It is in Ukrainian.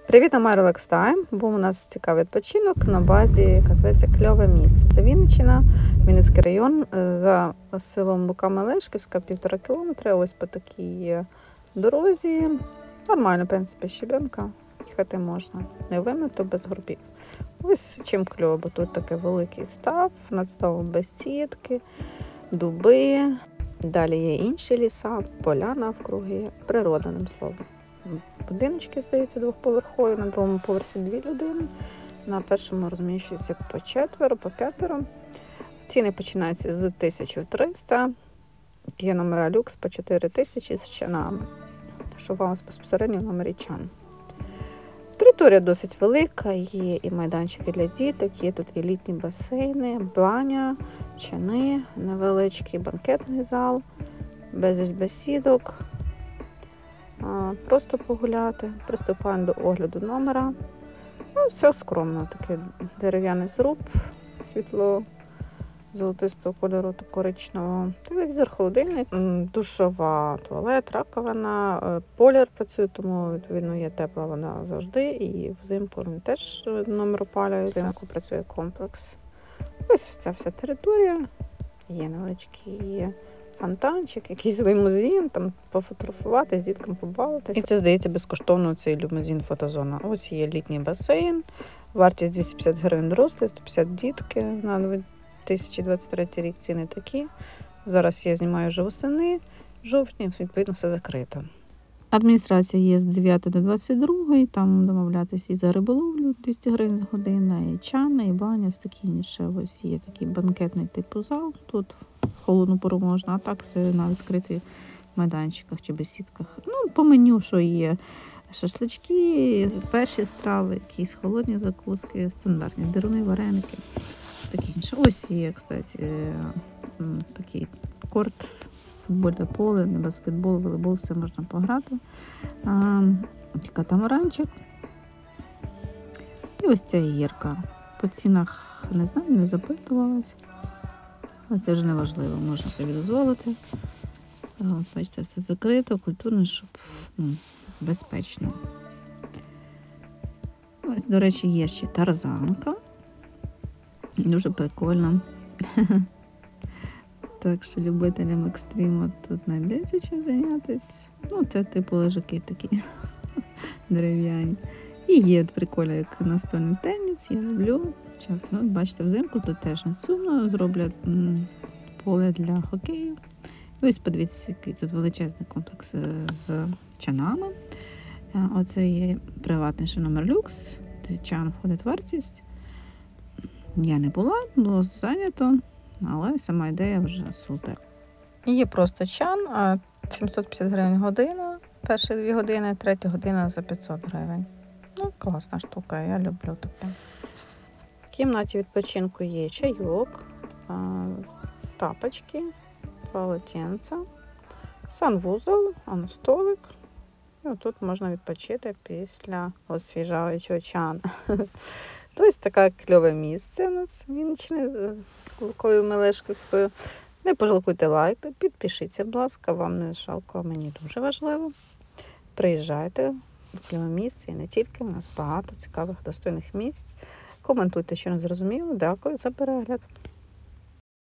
Привіт, на Relax Time. Був у нас цікавий відпочинок на базі, яка зветься Кльове місце. Це Вінниччина, Вінницький район, за селом Лука-Мелешківська, 1,5 кілометри. Ось по такій дорозі. Нормально, в принципі, щебенка. Їхати можна. Не вимито, без горбів. Ось чим кльово, бо тут такий великий став, над ставом без сітки, дуби. Далі є інші ліса, поля навкруги, природа, одним словом. Будиночки, здаються, двохповерхові, на другому поверсі 2 людини, на першому розміщується по 4, по 5. Ціни починаються з 1300, є номера люкс по 4000 з чанами, що вам безпосередньо в номері чан. Територія досить велика, є і майданчики для діток, є тут і літні басейни, баня, чани, невеличкий банкетний зал, безліч бесідок. Просто погуляти, приступаємо до огляду номера. Все скромно, такий дерев'яний зруб, світло золотистого кольору та коричневого. Телевізор, холодильник, душова, туалет, раковина, бойлер працює, тому відповідно є тепла вона завжди. І взимку теж номер опалює, взимку працює комплекс. Ось ця вся територія, є невеличкий фонтанчик, якийсь лімузин, там пофотографувати, з дітками побавитися. І це, здається, безкоштовно цей лімузин фотозона. Ось є літній басейн, вартість 250 гривень дорослі, 150 дітки. На 2023 рік ціни такі. Зараз я знімаю вже восени, жовтні, відповідно, все закрито. Адміністрація є з 9 до 22, там домовлятися і за риболовлю 200 гривень за годину, і чани, і баня, такі інше. Ось є такий банкетний типу зал, тут в холодну пору можна, а так все на відкритих майданчиках чи бесідках. По меню, що є шашлички, перші страви, якісь холодні закуски, стандартні деруни, вареники, такі інше. Ось є, кстати, такий корт, футбольне поле, не баскетбол, волейбол, все можна пограти. Катамаранчик. І ось ця гірка. По цінах, не знаю, не запитувалась. Але це вже не важливо, можна собі дозволити. Бачите, все закрито, культурно, щоб безпечно. Ось, до речі, є ще тарзанка. Дуже прикольно. Так що любителям екстриму тут знайдеться чим зайнятися. Це типу лежаки такі дерев'яні. І є прикольно, як настольний теніс, я люблю. Часто, бачите, взимку тут теж не сумно, зроблять поле для хокею. І ось подивіться, який тут величезний комплекс з чанами. Оце є приватний ще номер люкс, де чан входить вартість. Я не була, було зайнято. Але сама ідея вже супер. Є просто чан, 750 гривень година, перші 2 години, 3 година за 500 гривень. Класна штука, я люблю таке. В кімнаті відпочинку є чайок, тапочки, полотенця, санвузол, столик. І тут можна відпочити після освіжаючого чану. Ось таке кльове місце у нас в Вінниччині з Лукою Мелешківською. Не пожалкуйте лайк, підпишіться, будь ласка, вам не жалко, а мені дуже важливо. Приїжджайте в кльове місце і не тільки, у нас багато цікавих, достойних місць. Коментуйте, що не зрозуміло. Дякую за перегляд.